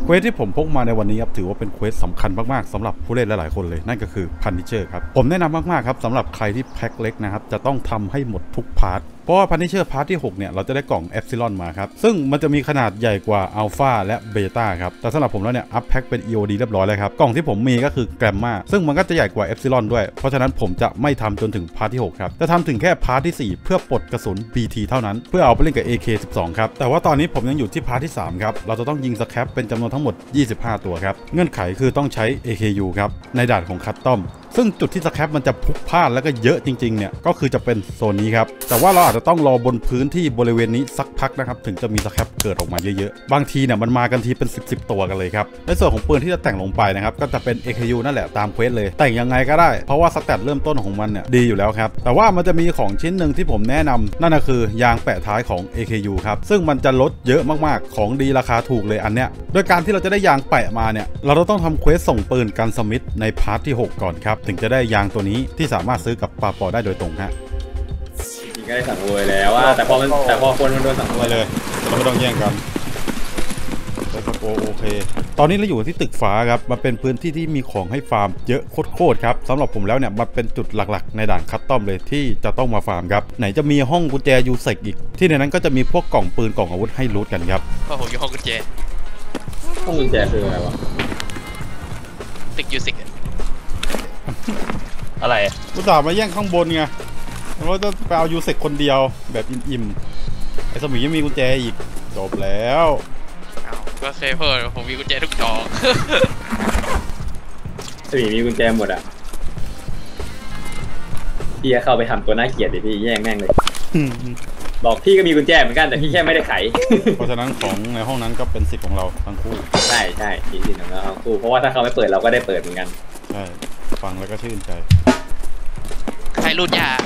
เควสที่ผมพกมาในวันนี้ครับถือว่าเป็นเควสสำคัญมากๆสำหรับผู้เล่นหลายๆคนเลยนั่นก็คือพันนิเชอร์ครับผมแนะนำมากๆครับสำหรับใครที่แพ็คเล็กนะครับจะต้องทำให้หมดทุกพาร์ทเพราะว่าพันนิเชอร์พาร์ทที่6เนี่ยเราจะได้กล่องเอฟซิลอนมาครับซึ่งมันจะมีขนาดใหญ่กว่าอัลฟาและเบต้าครับแต่สำหรับผมแล้วเนี่ยอัพแพ็คเป็น EOD เรียบร้อยแล้วครับกล่องที่ผมมีก็คือแกรมมาซึ่งมันก็จะใหญ่กว่าเอฟซิลอนด้วยเพราะฉะนั้นผมจะไม่ทำจนถึงพาร์ทที่6ครับจะทำถึงแค่พาร์ทที่4เพื่อปลดกระสุน BT เท่านั้นเพื่อเอาไปเล่นกับ AK12 ครับแต่ว่าตอนนี้ผมยังอยู่ที่พาร์ทที่3ครับเราจะต้องยิงสแคปเป็นจำนวนทั้งหมด25ตัวครับเงื่อนไขคือต้องใช้ AKU ครับในด่านของคัสตอมซึ่งจุดที่สแคปมันจะพลุกพล่านแล้วก็เยอะจริงๆเนี่ยก็คือจะเป็นโซนนี้ครับแต่ว่าเราอาจจะต้องรอบนพื้นที่บริเวณนี้สักพักนะครับถึงจะมีสแคปเกิดออกมาเยอะๆบางทีเนี่ยมันมากันทีเป็น10ตัวกันเลยครับในส่วนของปืนที่จะแต่งลงไปนะครับก็จะเป็น AKU นั่นแหละตามเควสเลยแต่งยังไงก็ได้เพราะว่าสแตทเริ่มต้นของมันเนี่ยดีอยู่แล้วครับแต่ว่ามันจะมีของชิ้นหนึ่งที่ผมแนะนำนั่นก็คือยางแปะท้ายของ AKU ครับซึ่งมันจะลดเยอะมากๆของดีราคาถูกเลยอันเนี้ยโดยการที่เราจะได้ยางแปะมาเนี่ยเราต้องทำเควสส่งปืนกันสมิธในพาร์ทที่6ก่อนครับถึงจะได้ยางตัวนี้ที่สามารถซื้อกับปาปอได้โดยตรงฮะจริงก็ได้สั่งรวยแล้วว่าแต่พอคนมันโดนสั่งรวยเลยเราไม่ต้องแย่งกันโอเคตอนนี้เราอยู่ที่ตึกฟ้าครับมันเป็นพื้นที่ที่มีของให้ฟาร์มเยอะโคตรครับสำหรับผมแล้วเนี่ยมันเป็นจุดหลักๆในด่านคัสตอมเลยที่จะต้องมาฟาร์มครับไหนจะมีห้องกุญแจยูเซกอีกที่ในนั้นก็จะมีพวกกล่องปืนกล่องอาวุธให้รูทกันครับโอ้โหอยู่ห้องกุญแจคืออะไรวะตึกยูเซกอะไรกูจ่ามาแย่งข้างบนไงเราจะไปเอายูเซกคนเดียวแบบอิ่มๆไอ้สมิงยังมีกุญแจอีกจบแล้วก็เคยเพิ่มผมมีกุญแจทุกดอกสมิงมีกุญแจหมดอ่ะพี่จะเข้าไปทำตัวน่าเกลียดดิพี่แย่งแม่งเลยบอกพี่ก็มีกุญแจเหมือนกันแต่พี่แค่ไม่ได้ไขเพราะฉะนั้นของในห้องนั้นก็เป็นสิทธิ์ของเราทั้งคู่ใช่สิทธิ์ของเราทั้งคู่เพราะว่าถ้าเขาไม่เปิดเราก็ได้เปิดเหมือนกันใช่ฟังแล้วก็ชื่นใจใครรูดยา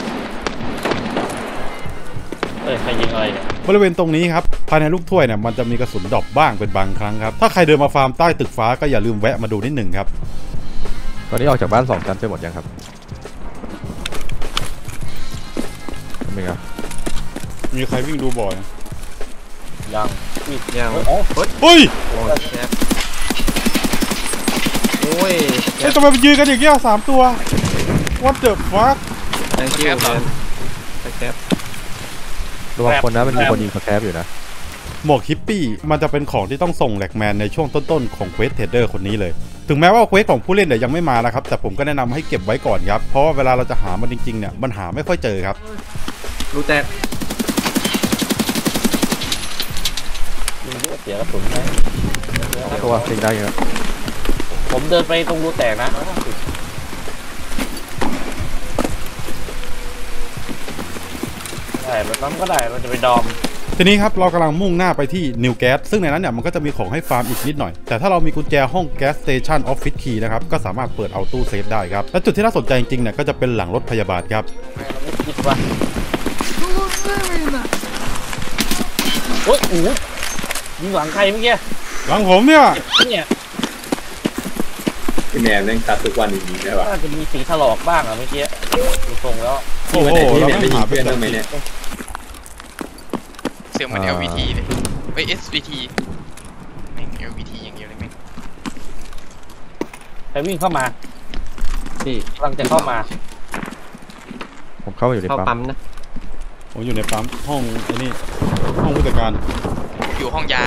ใครยิงอะไรบริเวณตรงนี้ครับภายในลูกถ้วยเนี่ยมันจะมีกระสุนดรอปบ้างเป็นบางครั้งครับถ้าใครเดินมาฟาร์มใต้ตึกฟ้าก็อย่าลืมแวะมาดูนิดหนึ่งครับตอนนี้ออกจากบ้าน2 ชั้นไปหมดยังครับไม่ครับมีใครวิ่งดูบ่อยยังเฮ้ยโอ้ยทำไมมันยืนกันอย่างเงี้ย3 ตัว What the fuck ระวังคนนะมันมีคนยิงสแคปอยู่นะหมวกฮิปปี้มันจะเป็นของที่ต้องส่งแหลกแมนในช่วงต้นๆของเควสเทรดเดอร์คนนี้เลยถึงแม้ว่าเควสของผู้เล่นเนี่ยยังไม่มานะครับแต่ผมก็แนะนำให้เก็บไว้ก่อนครับเพราะว่าเวลาเราจะหามันจริงๆเนี่ยมันหาไม่ค่อยเจอครับรูแตกเสียกระสุนไหมตัวสิงได้ครับผมเดินไปตรงรูแตกนะได้แบบนั้นก็ได้เราจะไปดอมทีนี้ครับเรากำลังมุ่งหน้าไปที่นิวแก๊สซึ่งในนั้นเนี่ยมันก็จะมีของให้ฟาร์มอีกนิดหน่อยแต่ถ้าเรามีกุญแจห้องแก๊สสเตชันออฟฟิศคีย์นะครับก็สามารถเปิดเอาตู้เซฟได้ครับและจุดที่น่าสนใจจริงๆเนี่ยก็จะเป็นหลังรถพยาบาลครับโอ้ยยิงหลังใครเมื่อกี้หลังผมเนี่ยพี่แมนเล่นตัดทุกวันจริงๆได้ป่ะน่าจะมีสีถลอกบ้างอ่ะเมื่อกี้ดูทรงแล้วโอ้โหเราไม่หาเพื่อนได้ไหมเนี่ยเสียงเหมือน LVT เลยไม่ SVT แม่ง LVT อย่างเดียวเลยแม่งใครวิ่งเข้ามานี่กำลังจะเข้ามาผมเข้าอยู่ในปั๊มนะผมอยู่ในปั๊มห้องไอ้นี่ห้องผู้จัดการอยู่ห้องยา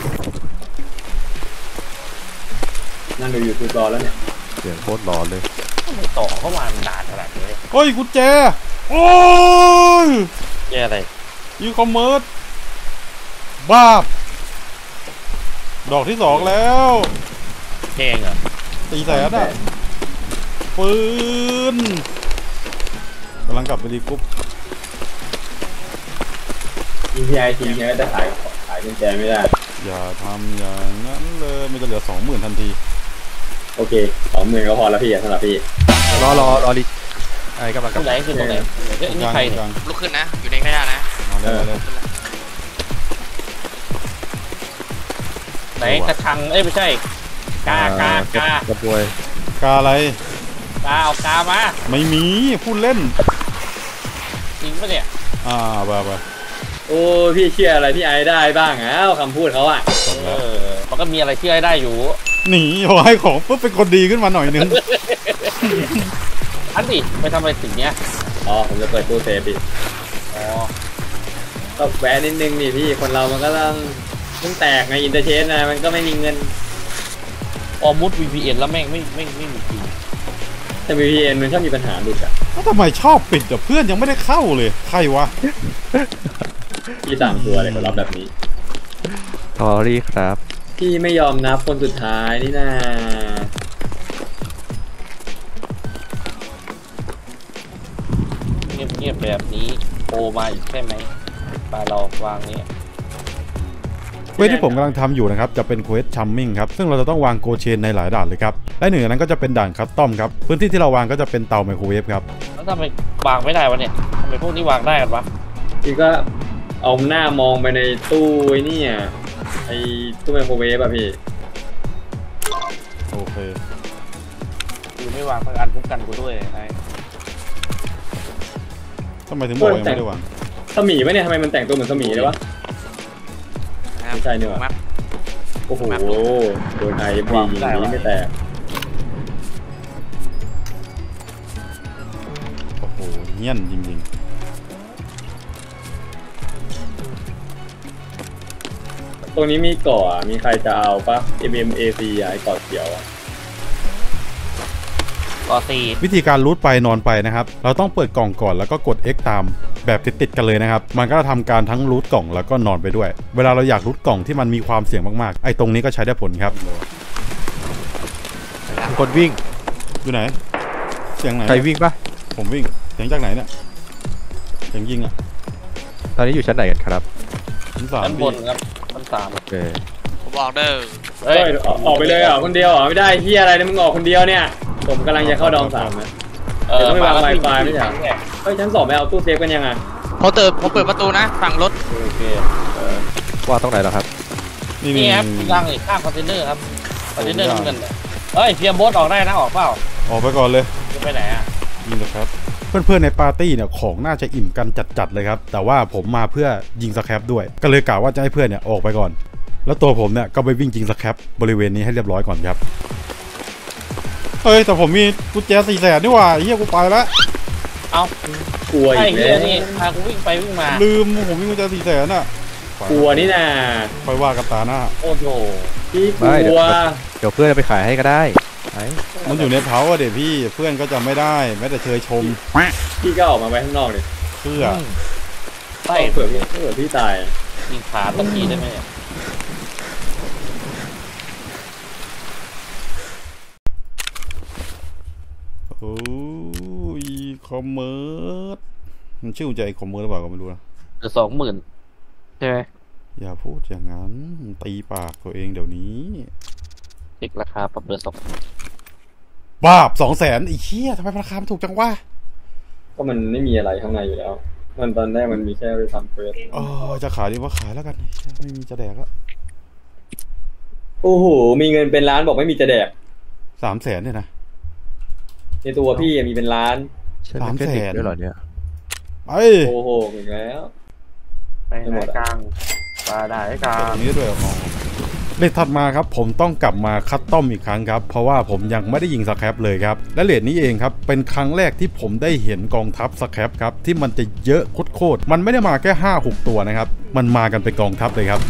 นั่งดูอยู่รอแล้วเนี่ยเสียงโคตรร้อนเลยไม่ต่อเข้ามานานขนาดนี้เฮ้ยกุญแจโอ้ยแย่อะไรยูคอมเมิร์ซบ้าดอกที่2แล้วเก่งอ่ะ 400,000อ่ะปืนกำลังกลับไปดีกุ๊บทีนี้จะขายกุญแจไม่ได้อย่าทำอย่างนั้นเลยมันจะเหลือ 20,000 ทันทีโอเค 20,000ก็พอแล้วพี่สำหรับพี่รอดิไอ้กำลังไหนคือตรงไหนนี่ใครลุกขึ้นนะอยู่ในกระดาษนะไหนกระชังไม่ใช่กากระปวยกาอะไรเอากามาไม่มีพูดเล่นจริงปะเนี่ยบ้าโอ้พี่เชื่ออะไรพี่ไอได้บ้างคำพูดเขาอ่ะปกก็มีอะไรเชื่อให้ได้อยู่หนีพอให้ของปุ๊บเป็นคนดีขึ้นมาหน่อยนึงอันดิไปทำอะไรสิ่งเนี้ยอ๋อผมจะเปิดตู้เซฟพี่อ๋อก็แวะนิดนึงนี่พี่คนเรามันก็ต้องเพิ่งแตกไงอินเตอร์เชนนะมันก็ไม่มีเงินออมุด VPN แล้วแม่งไม่มีจริงแต่ VPN มันชอบมีปัญหาหลุดอ่ะแล้วทำไมชอบปิดอ่ะเพื่อนยังไม่ได้เข้าเลยใครวะพี่สั่งตัวเลยคนรับแบบนี้สอรี่ครับพี่ไม่ยอมนับคนสุดท้ายนี่นาเงียบๆแบบนี้โทรมาอีกใช่ไหมปลาเราวางนี้เควสที่ผมกำลังทำอยู่นะครับจะเป็นเควสชัมมิ่งครับซึ่งเราจะต้องวางโกเชนในหลายด่านเลยครับและหนึ่งในนั้นก็จะเป็นด่านคัสตอมครับพื้นที่ที่เราวางก็จะเป็นเตาไมโครเวฟครับแล้วทำไมวางไม่ได้วะเนี่ยทำไมพวกนี้วางได้กันวะพี่ก็เอาหน้ามองไปในตู้ไอ้นี่อ่ะไอ้ตู้ไมโครเวฟอะพี่โอเคกูไม่วางสักอันคุ้มกันกูด้วยไอ้ทำไมถึงบอกยังไม่ได้วางสมีปะเนี่ยทำไมมันแต่งตัวเหมือนสมีเลยวะ ไม่ใช่นี่หว่าแมปโอ้โหโดนไอ้บียิงนี้ไม่แตกโอ้โหเงี้ยนจริงตรงนี้มีเกาะมีใครจะเอาปะ MMAC อ่ะไอ้เกาะเขียวอ่ะก็ตีๆวิธีการรูทไปนอนไปนะครับเราต้องเปิดกล่องก่อนแล้วก็กด X ตามแบบติดๆกันเลยนะครับมันก็จะทำการทั้งรูทกล่องแล้วก็นอนไปด้วยเวลาเราอยากรูทกล่องที่มันมีความเสี่ยงมากๆไอ้ตรงนี้ก็ใช้ได้ผลครับมีคนวิ่งอยู่ไหนเสียงไหนใครวิ่งปะผมวิ่งเสียงจากไหนเนี่ยเสียงยิงอ่ะตอนนี้อยู่ชั้นไหนกันครับชั้นสามชั้นบนครับชั้น3 โอเคผมบอกเด้อเฮ้ยออกไปเลยเหรอคนเดียวเหรอไม่ได้เฮียอะไรเนี่ยมึงออกคนเดียวเนี่ยผมกำลังจะเข้าดอง3นะ เดี๋ยวต้องไปวาง Wi-Fi ไม่ใช่เหรอ เฮ้ยชั้น2ไม่เอาตู้เซฟกันยังไงผมเปิดประตูนะฝั่งรถโอเคว่าตรงไหนแล้วครับนี่นี่ครับวางเลยข้างคอนเทนเนอร์ครับคอนเทนเนอร์น้ำเงินเนี่ยเฮ้ยเพียมโบสออกได้นะออกเปล่าออกไปก่อนเลยจะไปไหนอ่ะยิงเลยครับเพื่อนๆในปาร์ตี้เนี่ยของน่าจะอิ่มกันจัดๆเลยครับแต่ว่าผมมาเพื่อยิงสแครปด้วยก็เลยกะว่าจะให้เพื่อนเนี่ยออกไปก่อนแล้วตัวผมเนี่ยก็ไปวิ่งยิงสแครปบริเวณนี้ให้เรียบร้อยก่อนครับเฮ้ยแต่ผมมีกุญแจ400,000นี่หว่าเฮียกูไปแล้วเอากลัวไอ้อีกเหี้แล้ยว นี่พากูวิ่งไปวิ่งมาลืมผมมีกุญแจ400,000น่ะกลัวนี่นาค่อยว่ากันตาหน้าโอ้โหพี่กไม่เดี๋ลัยววเดี๋ยวเพื่อนจะไปขายให้ก็ได้ไอ้มันอยู่ในเผาอะเดี๋ยวพี่เพื่อนก็จำไม่ได้แม้แต่เชยชมพี่ก็ออกมาไว้ข้างนอกเลยเพื่อไส้เผื่อพี่ตายยิงขาสักทีได้ไหมเนี่ยโอ้ยคอมเมอร์สมันชื่อกุญแจคอมเมอร์หรือเปล่าก็ไม่รู้นะเหลือ20,000ใช่ไหมอย่าพูดอย่างนั้นตีปากตัวเองเดี๋ยวนี้เช็คราคาปรับเหลือ2 บาป200,000ไอ้เหี้ยทำไมราคามันถูกจังวะก็มันไม่มีอะไรข้างในอยู่แล้ว มันตอนแรกมันมีแค่ไปทำเควสจะขายดีว่าขายแล้วกันไม่มีจะแดกแล้วโอ้โหมีเงินเป็นล้านบอกไม่มีจะแดก 300,000เนี่ยนะในตัวพี่มีเป็นล้านใช่เป็นเทคนิคด้วยเหรอเนี่ยไปโอ้โหอีกแล้วไปไหนกลางปลาได้กลาตรง งนี้ด้วยอ๋อเลทถัดมาครับผมต้องกลับมาคัสตอมอีกครั้งครับเพราะว่าผมยังไม่ได้ยิงสแครปเลยครับและเลทนี้เองครับเป็นครั้งแรกที่ผมได้เห็นกองทัพสแครปครับที่มันจะเยอะโคตรๆมันไม่ได้มาแค่ 5-6 ตัวนะครับมันมากันเป็นกองทัพเลยครับ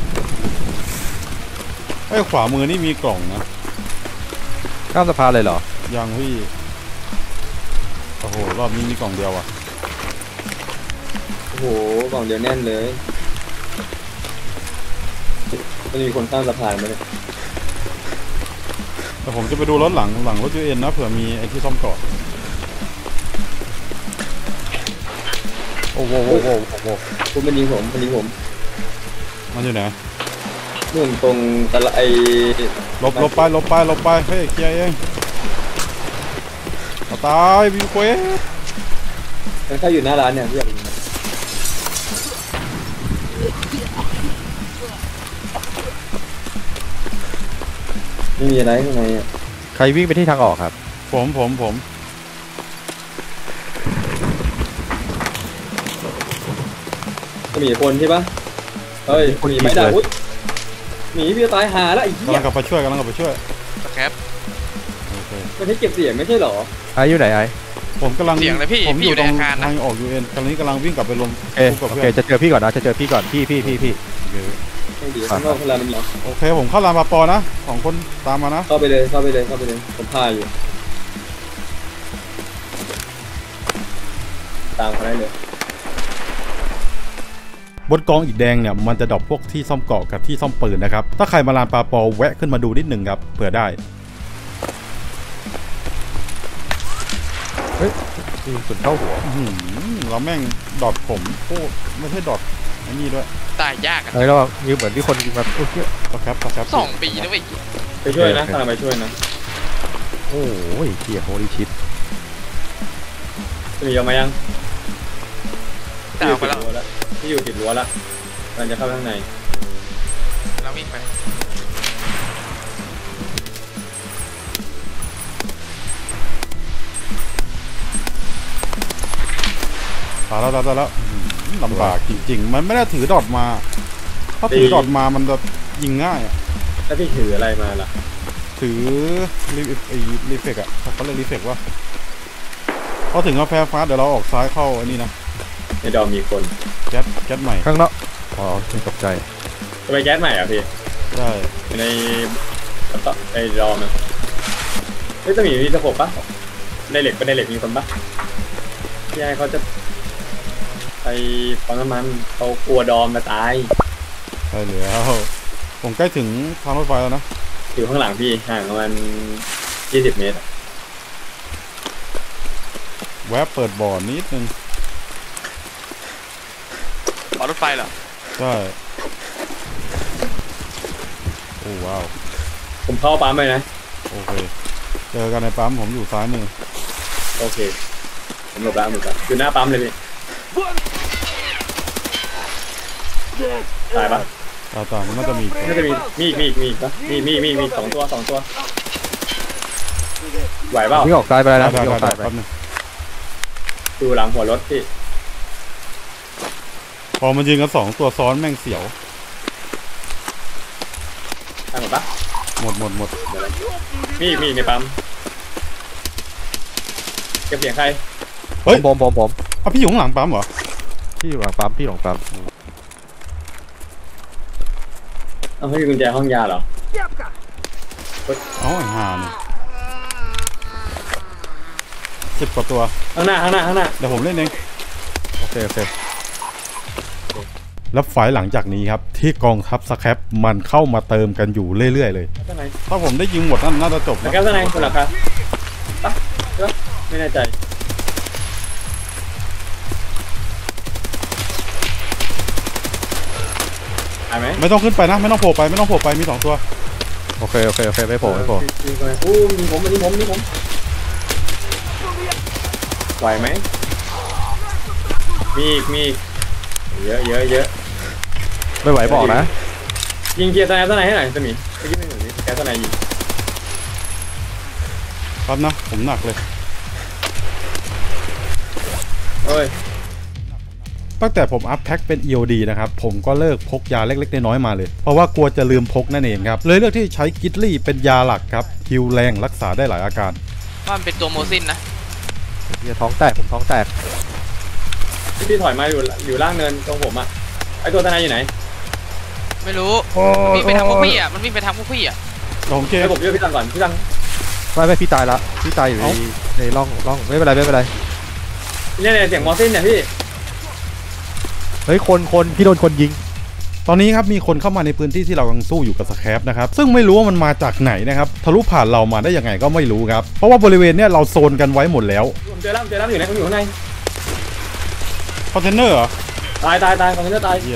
ไอ้ขวามือนี่มีกล่องนะข้ามสะพานเลยเหรอยังพี่โอ้โหรอบนี้มีกล่องเดียวอ่ะโอ้โหกล่องเดียวแน่นเลยมันมีคนข้ามสะพานไหมเนี่ยแต่ผมจะไปดูรถหลังรถยูเอ็นนะเผื่อมีไอ้ที่ซ่อมเกาะโอ้โหคุณมันยิงผมมันมันอยู่ไหนนู่นตรงตะไอลบไปเฮ้ยเคลียร์เองตายวิวเควสมันเข้าอยู่หน้าร้านเนี่ยพี่อยากยิงมันไม่มีอะไรข้างในอ่ะใครวิ่งไปที่ทางออกครับผมก็มีคนใช่ปะเฮ้ยมีไม่ได้อุ้ยหนีพี่จะตายหาแล้วไอ้เหี้กำยลังกลับไปช่วยสแครปโอเคมันให้เก็บเสียงไม่ใช่เหรอไอ้อยู่ไหนไอ้ผมกำลังเสียงเลยพี่ผมพี่อยู่ตรงในอาคารนะทางออก UN ตอนนี้กำลังวิ่งกลับไปรวมเอ๊ะกับโอเพื่เคอนจะเจอพี่ก่อนนะจะเจอพี่ก่อนพี่โอเคไม่ดีข้างนอกคนละมันเหรอโอเคผมเข้าลานปาปอนะ2 คนตามมานะเข้าไปเลยผมพาอยู่ตามเขาได้เลยบนกองอีกแดงเนี่ยมันจะดรอปพวกที่ซ่อมเกราะกับที่ซ่อมปืนนะครับถ้าใครมาลานปาปอแวะขึ้นมาดูนิดหนึ่งครับเผื่อได้นี่สุดเข้าหัวเราแม่งดอทผมโคตรไม่ใช่ดอทไอ้นี่ด้วยตายยากอ่ะไอ้เรายืมเหมือนที่คนยิงมาโอ้ยสแคป 2 ปีนะเว้ยไปช่วยนะกำลังไปช่วยนะโอ้ยเกียร์โฮลิชิตจะมีออกมายังตามไปแล้วที่อยู่ติดรั้วแล้วมันจะเข้าข้างในเราวิ่งไปตายแล้วลำบากจริงๆมันไม่ได้ถือดอทมาถ้าถือดอทมามันจะยิงง่ายอะแล้วพี่ถืออะไรมาล่ะถือรีเฟกอะเขาเรียกรีเฟกว่าพอถึงกาแฟฟ้าเดี๋ยวเราออกซ้ายเข้าอันนี้นะในดอมมีคนแก๊สใหม่ข้างนอกอ๋อตกใจจะไปแก๊สใหม่อ่ะพี่ใช่ในในดอมนะเฮ้ยจะมีสะโพกปะในเหล็กมีคนปะพี่ไอ้เขาจะไปปั๊มน้ำมันเขากลัวดอมมาตายใช่แล้วผมใกล้ถึงทางรถไฟแล้วนะอยู่ข้างหลังพี่ห่างประมาณ20 เมตรแวะเปิดบ่อนิดนึงขอรถไฟเหรอใช่โอ้ว้าวผมเข้าปั๊มไปนะโอเคเจอกันในปั๊มผมอยู่ซ้ายมือโอเคผมหลบแล้วอยู่หน้าปั๊มเลยพี่ตายปะตามมันน่าจะมีน่าจะมีอีกปะมี2 ตัวไหวเปล่าพี่ออกซ้ายไปแล้วนะได้พี่ออกซ้ายไปแป๊บนึงดูหลังหัวรถพี่พอมันยิงกัน2 ตัวซ้อนแม่งเสียวตายหมดปะหมดมีในปั๊มเก็บเสียงใครเฮ้ยผมอ่ะพี่อยู่ข้างหลังปั๊มเหรอพี่อยู่หลังปั๊มพี่หลังปั๊มเอาให้มีกุญแจห้องยาเหรอเอ้าไอ้ห่าเนี่ย10 กว่าตัวข้างหน้าเดี๋ยวผมเล่นเองโอเคแล้วไฟล์หลังจากนี้ครับที่กองทัพสแครปมันเข้ามาเติมกันอยู่เรื่อยๆเลยข้างในถ้าผมได้ยิงหมดนั่นน่าจะจบแล้นะวข้างในคนละครับปะเดี๋ยวไม่แน่ใจหายไหมไม่ต้องขึ้นไปนะไม่ต้องโผล่ไปมี2 ตัวโอเคไม่โผล่อู้มีผมอันนี้ผมไหวไหมมีอีกเยอะไม่ไหวบอกนะยิงเกียร์สไนให้หน่อยสมิเมื่อกี้ไม่เห็นแกสไนยิงครับนะผมหนักเลยเอ้ยตั้งแต่ผมอัพแพ็คเป็น EOD นะครับผมก็เลิกพกยาเล็กๆน้อยๆมาเลยเพราะว่ากลัวจะลืมพกนั่นเองครับเลยเลือกที่ใช้กิตลี่เป็นยาหลักครับฮิวแรงรักษาได้หลายอาการว่ามันเป็นตัวโมซินนะเดี๋ยวท้องแตกผมท้องแตกพี่ถอยมาอยู่ล่างเนินตรงผมอ่ะไอตัวสไนอยู่ไหนไม่รู้มันวิ่งไปทางพวกพี่อ่ะผมเคให้ผมช่วยพี่ตังก่อนพี่ตังไม่พี่ตายละพี่ตายอยู่ในร่องไม่เป็นไรเนี่ยเสียงมอสซินเนี่ยพี่เฮ้ยคนพี่โดนคนยิงตอนนี้ครับมีคนเข้ามาในพื้นที่ที่เรากำลังสู้อยู่กับสแครปนะครับซึ่งไม่รู้ว่ามันมาจากไหนนะครับทะลุผ่านเรามาได้ยังไงก็ไม่รู้ครับเพราะว่าบริเวณเนี้ยเราโซนกันไว้หมดแล้วผมเจอแล้วอยู่ไหนผมอยู่ข้างในคอนเทนเนอร์เหรอตายคอนเทนเนอร์ตายเหี้ย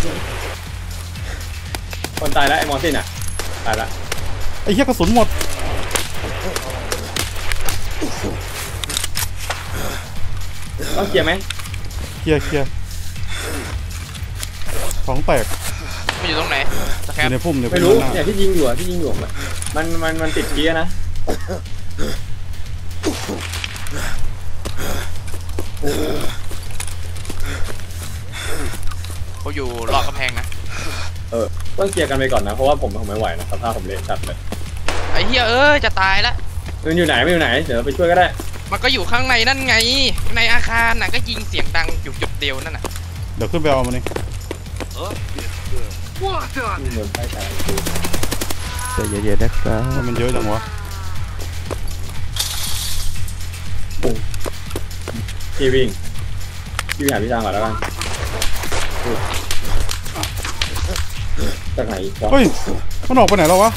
คนตายแล้วไอ้มอสซินอ่ะตายละไอ้เหี้ยกระสุนหมดต้องเคลียร์ไหมเคลียร์ของแตกมันอยู่ตรงไหนสแคอรปยู่ในพุ่มไม่รู้หน้าเนี่ยที่ยิงอยู่มันติดเกียร์นะเขาอยู่รอบกำแพงนะต้องเคลียร์กันไปก่อนนะเพราะว่าผมไม่ไหวนะสภาพผมเละจัดเลยไอ้เหี้ยจะตายละมันอยู่ไหนไม่อยู่ไหนเดี๋ยวเราไปช่วยก็ได้มันก็อยู่ข้างในนั่นไงในอาคารน่ะก็ยิงเสียงดังอยู่จุดเดียวนั่นน่ะเดี๋ยวขึ้นไปเอามันเองเหมือนใต้ชายใจเย็นๆนะครับมันเยอะจังวะพี่วิ่งพี่หาพี่ทางก่อนแล้วกันจากไหนวะเฮ้ยมันออกไปไหนแล้ววะ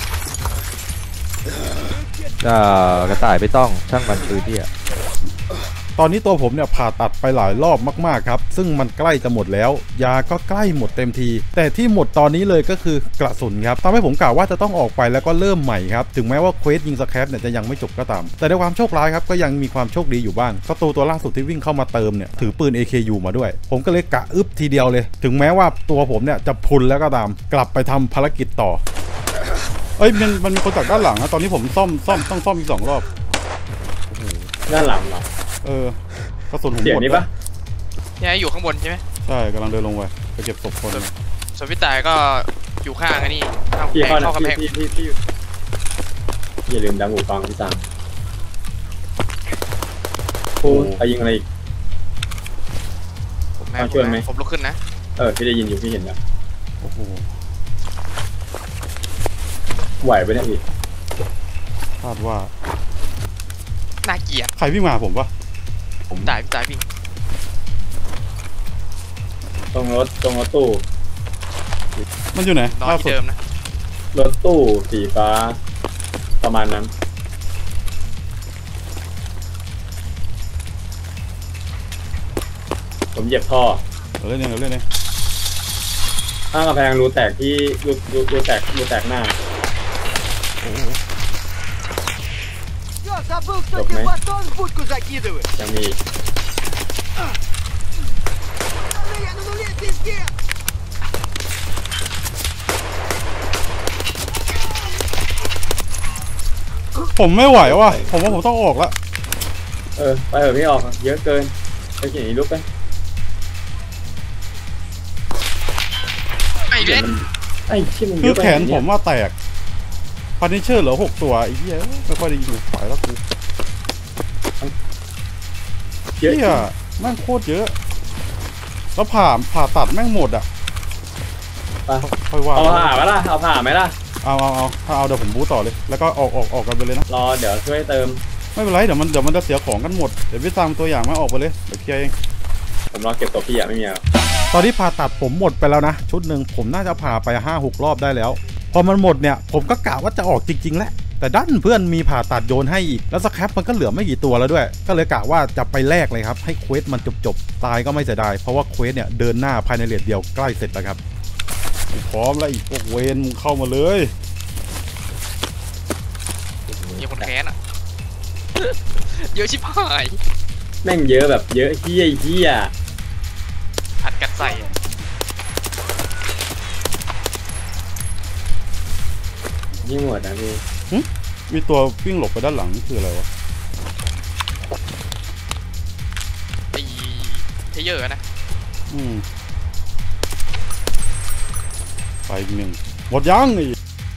กระต่ายไม่ต้องช่างมันคือที่อ่ะตอนนี้ตัวผมเนี่ยผ่าตัดไปหลายรอบมากๆครับซึ่งมันใกล้จะหมดแล้วยาก็ใกล้หมดเต็มทีแต่ที่หมดตอนนี้เลยก็คือกระสุนครับทำให้ผมกล่าวว่าจะต้องออกไปแล้วก็เริ่มใหม่ครับถึงแม้ว่าเควสยิงสแครปเนี่ยจะยังไม่จบก็ตามแต่ด้วยความโชคร้ายครับก็ยังมีความโชคดีอยู่บ้างศัตรูตัวล่าสุดที่วิ่งเข้ามาเติมเนี่ยถือปืน AKU มาด้วยผมก็เลยกะอึบทีเดียวเลยถึงแม้ว่าตัวผมเนี่ยจะพุนแล้วก็ตามกลับไปทำภารกิจต่อเอ้ยมันมีคนจากด้านหลังนะตอนนี้ผมต้องซ่อมอีก2 รอบด้านหลังเหรอกระสุนผมหมดเสียงนี้ปะยายอยู่ข้างบนใช่ไหมใช่กำลังเดินลงไปเก็บศพคนส่วนพี่ตายก็อยู่ข้างอันนี้ข้างพี่เข้านะเข้ากำแพงพี่อย่าลืมดังหูฟังพี่สั่งพูดไปยิงอะไรอีกผมเอาช่วยไหมผมลุกขึ้นนะพี่ได้ยินอยู่พี่เห็นแล้วโอ้โหไหวไปเนี่ยพี่คาดว่าน่าเกลียดใครวิ่งมาหาผมปะผมตายพี่ตายวิ่งตรงรถตู้มันอยู่ไหนนอนล่าที่สุดเดิมนะรถตู้สีฟ้าประมาณนั้นผมเหยียบท่อเราเล่นเองข้างกำแพงรูแตกที่รูแตกหน้า Забыл, кто Стоп, тебе мэй. батон в будку закидывает. ยังมี Я на нуле, пиздец. ผมไม่ไหวว่ะผมว่าผมต้องออกละไปเถอะพี่ออกเยอะเกินไปขี่ลุกไปไอ้เว้นไอ้ที่มันเยคืออะไปแขนผมว่าแตกพาร์นิเชอร์เหลือ6 ตัวไอ้เหี้ยไม่ค่อยได้ยิงฝ่ายแล้วกูเยอะเหี้ยแม่งโคตรเยอะแล้วผ่าตัดแม่งหมดอ่ะไปค่อยว่าเอาผ่าไหมล่ะเอาผ่าไหมล่ะเอาถ้าเอาเดี๋ยวผมบู๊ต่อเลยแล้วก็ออกกันไปเลยนะรอเดี๋ยวช่วยเติมไม่เป็นไรเดี๋ยวมันจะเสียของกันหมดเดี๋ยวพี่ตามตัวอย่างมาออกไปเลยเดี๋ยวเคลียร์เองผมรอเก็บตัวพี่ไม่มีอะไรตอนที่ผ่าตัดผมหมดไปแล้วนะชุดหนึ่งผมน่าจะผ่าไป 5-6 รอบได้แล้วพอมันหมดเนี่ยผมก็กะว่าจะออกจริงๆแหละแต่ดันเพื่อนมีผ่าตัดโยนให้อีกแล้วสแครปมันก็เหลือไม่กี่ตัวแล้วด้วยก็เลยกะว่าจะไปแลกเลยครับให้เควสมันจบตายก็ไม่เสียดายเพราะว่าเควสเนี่ยเดินหน้าภายในเรทเดียวใกล้เสร็จแล้วครับพร้อมแล้วอีกพวกเวนมึงเข้ามาเลยมีคนแค้นอ่ะ เยอะชิบหายแม่งเยอะแบบเยอะเฮี้ยอัดกัดใส่นี่หมดนะพี่มีตัววิ่งหลบไปด้านหลังนี่คืออะไรวะไอ้เทเยอร์นะไปอีกหนึ่งหมดยังไอ้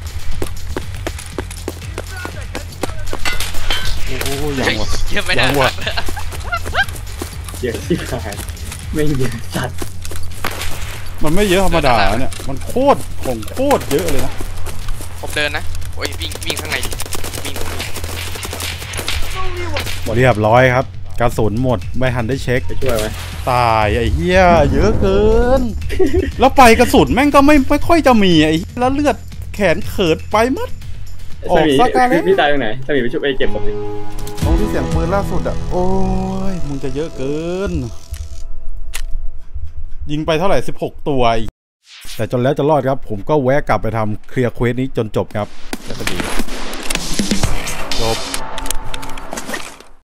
โอ้ยังวะเยอะไม่ได้ยังวะเยอะที่ขายไม่งเยอะจัดมันไม่เยอะธรรมดาเนี่ยมันโคตรเยอะเลยนะผมเดินนะโอ้ยวิ่งข้างในดิวิ่งตรงนี้เรียบร้อยครับกระสุนหมดไม่ทันได้เช็คไปช่วยไหมตายไอ้เหี้ยเยอะเกิน แล้วไปกระสุนแม่งก็ไม่ค่อยจะมีไอ้เหี้ยแล้วเลือดแขนเขิดไปมัด ออกสักการเลยพี่ตายตรงไหนสมีไปช่วยไปเก็บผมดิตรงที่เสียงปืนล่าสุดอ่ะโอ้ยมึงจะเยอะเกิน ยิงไปเท่าไหร่16 ตัวแต่จนแล้วจะรอดครับผมก็แวะกลับไปทำเคลียร์เควสนี้จนจบครับจบ